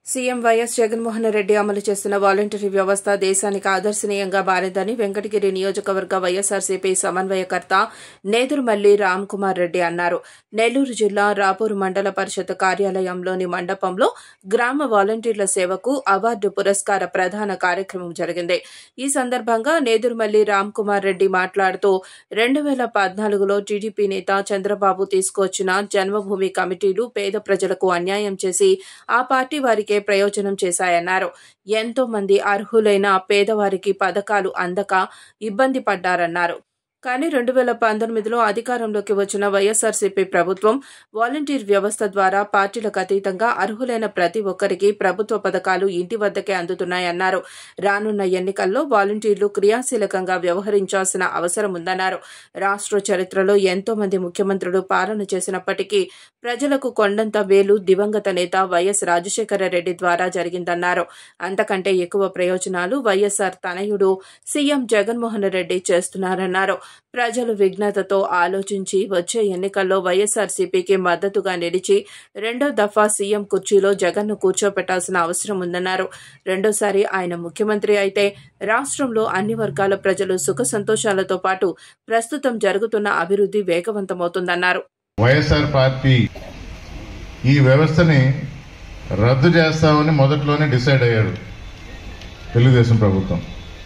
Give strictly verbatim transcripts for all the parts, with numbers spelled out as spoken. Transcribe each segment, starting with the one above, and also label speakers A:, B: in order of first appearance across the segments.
A: CM YS Jaganmohan Reddy అమలు చేస్తున్న voluntary వ్యవస్థ దేశానికి ఆదర్శనీయంగా మారిందని వెంకటగిరి నియోజకవర్గ వైఎస్సార్సీపీ సమన్వయకర్త నేదురుమల్లి రామ్ కుమార్ రెడ్డి అన్నారు. నెల్లూరు జిల్లా రాపూరు మండల పరిషత్ కార్యాలయంలోని మండపంలో గ్రామ వాలంటీర్ల సేవకు అవార్డు పురస్కార ప్రదాన కార్యక్రమం జరిగింది. ఈ సందర్భంగా నేదురుమల్లి రామ్ కుమార్ రెడ్డి మాట్లాడుతూ రెండు వేల పద్నాలుగులో టీడీపీ నేత చంద్రబాబు తీసుకువచ్చిన జన్మభూమి కమిటీలు పేద ప్రజలకు అన్యాయం చేసి ఆ పార్టీ వారికి ప్రయోజనం చేశాయన్నారు. ఎంతో మంది అర్హులైన పేదవారికి పథకాలు అందక ఇబ్బంది పడ్డారన్నారు. కానీ రెండు వేల పంతొమ్మిదిలో అధికారంలోకి వచ్చిన వైఎస్సార్సీపీ ప్రభుత్వం వాలంటీర్ వ్యవస్థ ద్వారా పార్టీలకు అతీతంగా అర్హులైన ప్రతి ఒక్కరికి ప్రభుత్వ పథకాలు ఇంటి వద్దకే అందుతున్నాయన్నారు. రానున్న ఎన్నికల్లో వాలంటీర్లు క్రియాశీలకంగా వ్యవహరించాల్సిన అవసరం ఉందన్నారు. రాష్ట్ర చరిత్రలో ఎంతో మంది ముఖ్యమంత్రులు పాలన చేసినప్పటికీ ప్రజలకు కొండంత వేలు దివంగత నేత వైఎస్ రాజశేఖర రెడ్డి ద్వారా జరిగిందన్నారు. అంతకంటే ఎక్కువ ప్రయోజనాలు వైఎస్సార్ తనయుడు సీఎం జగన్మోహన్ రెడ్డి చేస్తున్నారన్నారు. ప్రజలు విజ్ఞతతో ఆలోచించి వచ్చే ఎన్నికల్లో వైఎస్సార్సీపీకి మద్దతుగా నిలిచి రెండో దఫా సీఎం కుర్చీలో జగన్ను కూర్చోపెట్టాల్సిన అవసరం ఉందన్నారు. రెండోసారి ఆయన ముఖ్యమంత్రి అయితే రాష్ట్రంలో అన్ని వర్గాల ప్రజలు సుఖ సంతోషాలతో పాటు ప్రస్తుతం జరుగుతున్న అభివృద్ధి వేగవంతమవుతుందన్నారు.
B: వైఎస్ఆర్ పార్టీ ఈ వ్యవస్థని రద్దు చేస్తామని మొదట్లోనే డిసైడ్ అయ్యారు తెలుగుదేశం ప్రభుత్వం.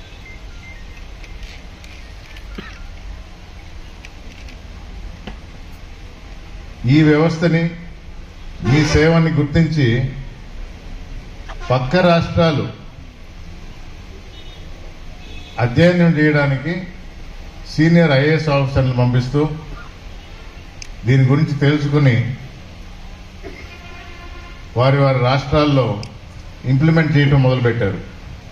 B: ఈ వ్యవస్థని మీ సేవని గుర్తించి పక్క రాష్ట్రాలు అధ్యయనం చేయడానికి సీనియర్ ఐఏఎస్ ఆఫీసర్లు పంపిస్తూ దీని గురించి తెలుసుకుని వారి వారి రాష్ట్రాల్లో ఇంప్లిమెంట్ చేయడం మొదలుపెట్టారు.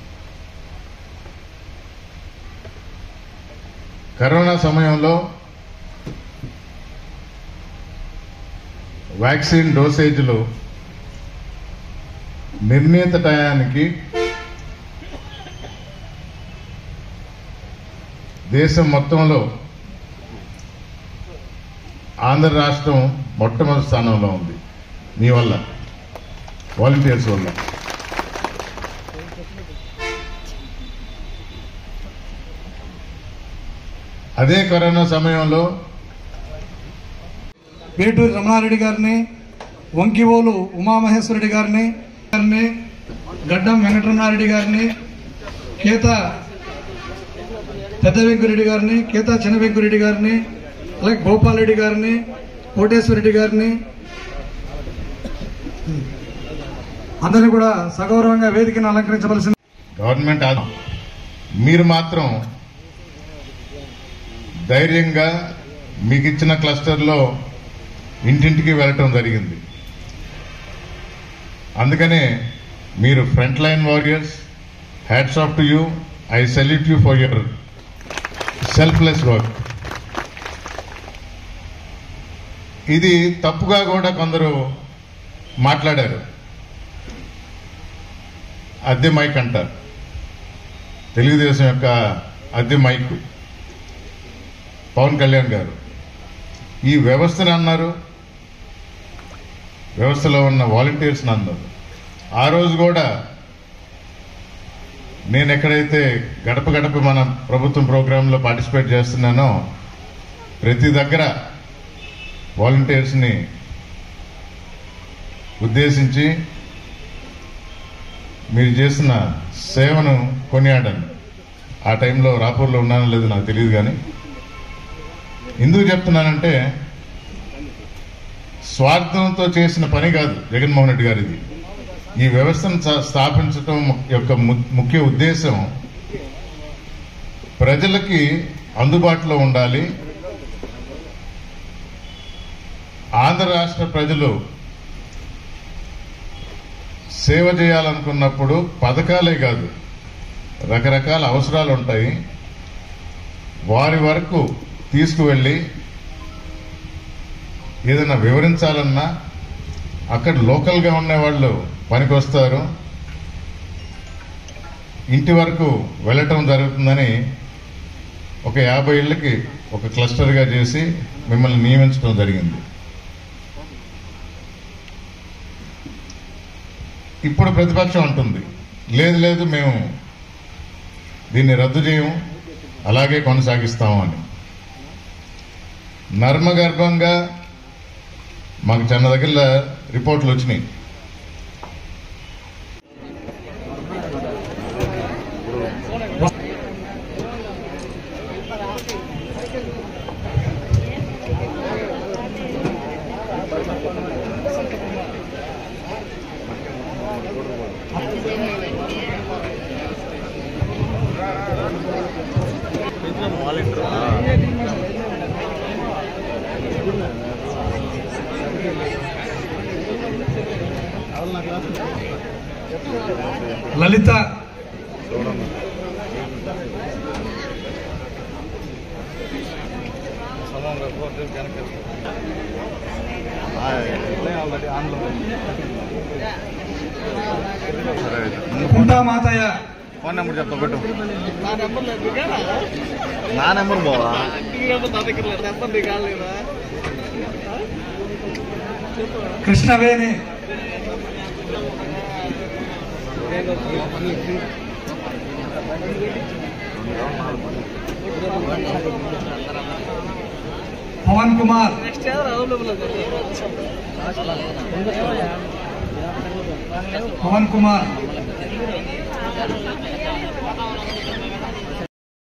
B: కరోనా సమయంలో వ్యాక్సిన్ డోసేజీలు నిర్ణీత టయానికి దేశం మొత్తంలో ఆంధ్ర రాష్ట్రం మొట్టమొదటి స్థానంలో ఉంది. మీ వల్ల, వాలంటీర్స్ వల్ల. అదే కరోనా సమయంలో
C: వేటూరి రమణారెడ్డి గారిని, వంకివోలు ఉమామహేశ్వరరెడ్డి గారిని గారిని గడ్డం వెంకటరమణారెడ్డి గారిని, కేత పెద్ద వెంకురెడ్డి గారిని, కేత చిన్న వెంకురెడ్డి గారిని, అలాగే గోపాల్ రెడ్డి గారిని, కోటేశ్వరరెడ్డి గారిని అందరినీ కూడా సగౌరవంగా వేదికను అలంకరించవలసింది.
B: గవర్నమెంట్ మీరు మాత్రం ధైర్యంగా మీకు ఇచ్చిన క్లస్టర్లో ఇంటింటికి వెళ్ళటం జరిగింది. అందుకనే మీరు front line warriors, hats off to you. I salute you for your selfless work. ఇది తప్పుగా కూడా కొందరు మాట్లాడారు. అద్దె మైక్ అంటారు, తెలుగుదేశం యొక్క అద్దె మైక్. పవన్ కళ్యాణ్ గారు ఈ వ్యవస్థను అన్నారు, వ్యవస్థలో ఉన్న వాలంటీర్స్ అన్నారు. ఆ రోజు కూడా నేను ఎక్కడైతే గడప గడప మన ప్రభుత్వం ప్రోగ్రాంలో పార్టిసిపేట్ చేస్తున్నానో ప్రతి దగ్గర వాలంటీర్స్ని ఉద్దేశించి మీరు చేసిన సేవను కొనియాడాను. ఆ టైంలో రాపూర్లో ఉన్నానో లేదో నాకు తెలియదు. కానీ ఎందుకు చెప్తున్నానంటే స్వార్థంతో చేసిన పని కాదు జగన్మోహన్ రెడ్డి గారిది. ఈ వ్యవస్థను స్థాపించడం యొక్క ముఖ్య ఉద్దేశం ప్రజలకి అందుబాటులో ఉండాలి. ఆంధ్ర రాష్ట్ర ప్రజలు సేవ చేయాలనుకున్నప్పుడు పథకాలే కాదు, రకరకాల అవసరాలు ఉంటాయి. వారి వరకు తీసుకువెళ్ళి ఏదైనా వివరించాలన్నా అక్కడ లోకల్గా ఉండేవాళ్ళు పనికొస్తారు. ఇంటి వరకు వెళ్ళటం జరుగుతుందని ఒక యాభై ఇళ్ళకి ఒక క్లస్టర్గా చేసి మిమ్మల్ని నియమించడం జరిగింది. ఇప్పుడు ప్రతిపక్షం అంటుంది లేదు లేదు మేము దీన్ని రద్దు చేయము, అలాగే కొనసాగిస్తాము అని. నర్మగర్భంగా మాకు చిన్న దగ్గర రిపోర్ట్లు వచ్చినాయి.
C: లలిత కుంటా మాతయ్య
D: ఫోన్ నెంబర్ చెప్తా పెట్టు. నా నెంబర్ పోవా
C: కృష్ణవేణి పవన్ కుమార్ పవన్ కుమార్